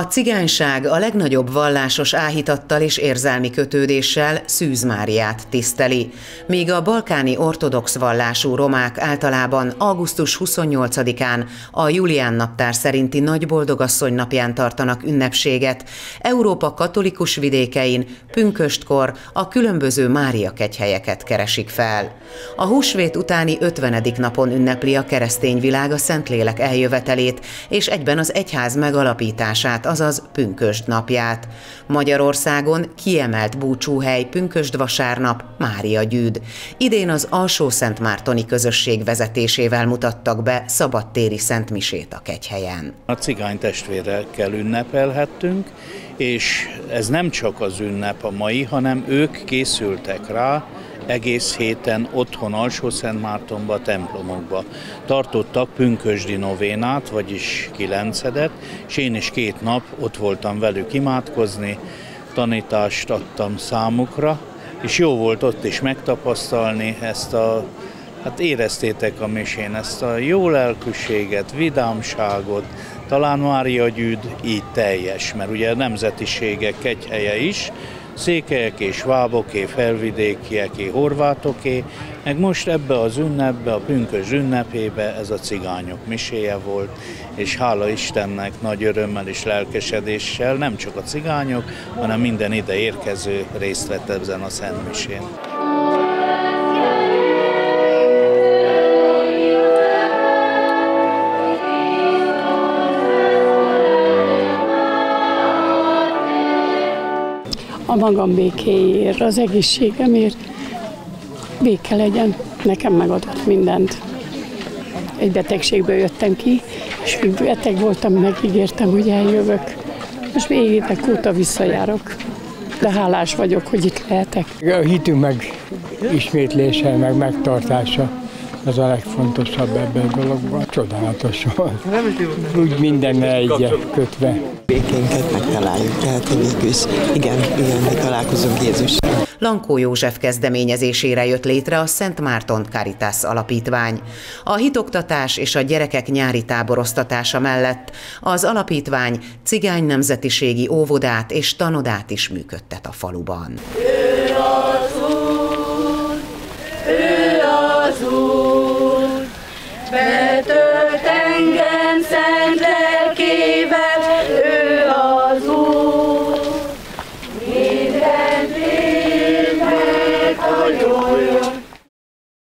cigányság a legnagyobb vallásos áhítattal és érzelmi kötődéssel Szűz Máriát tiszteli, míg a balkáni ortodox vallású romák általában augusztus 28-án, a Julián naptár szerinti Nagy Boldogasszony napján tartanak ünnepséget. Európa katolikus vidékein pünköstkor a különböző Mária-kegyhelyeket keresik fel. A húsvét utáni 50. napon ünnepli a keresztény világ a Szentlélek eljövetelét, és egyben az egyház megalapítását, azaz pünkösd napját. Magyarországon kiemelt búcsúhely pünkösd vasárnap Máriagyűd. Idén az Alsó-Szentmártoni közösség vezetésével mutattak be szabadtéri szentmisét a kegyhelyen. A cigány testvérekkel ünnepelhettünk, és ez nem csak az ünnep a mai, hanem ők készültek rá, egész héten otthon Alsó-Szentmártonba, templomokba tartottak pünkösdi novénát, vagyis 9-et, és én is 2 nap ott voltam velük imádkozni, tanítást adtam számukra, és jó volt ott is megtapasztalni ezt hát éreztétek a misén, ezt a jó lelkűséget, vidámságot. Talán Máriagyűd így teljes, mert ugye a nemzetiségek kegyhelye is, székelyeké, sváboké, felvidékieké, horvátoké, meg most ebbe az ünnepbe, a pünkösd ünnepébe ez a cigányok miséje volt, és hála Istennek nagy örömmel és lelkesedéssel nem csak a cigányok, hanem minden ide érkező részt vett ezen a szentmisén. A magam békéért, az egészségemért béke legyen. Nekem megadott mindent. Egy betegségből jöttem ki, és még beteg voltam, megígértem, hogy eljövök. Most még évek óta visszajárok, de hálás vagyok, hogy itt lehetek. A hitünk meg ismétlése, meg megtartása, az a legfontosabb ebben a dologban. Csodálatos volt. Úgy mindenne egyre kötve. Békénket megtaláljuk, tehát hogy végül igen, mi találkozunk Jézussal. Lankó József kezdeményezésére jött létre a Szent Márton Caritas alapítvány. A hitoktatás és a gyerekek nyári táboroztatása mellett az alapítvány cigány nemzetiségi óvodát és tanodát is működtet a faluban.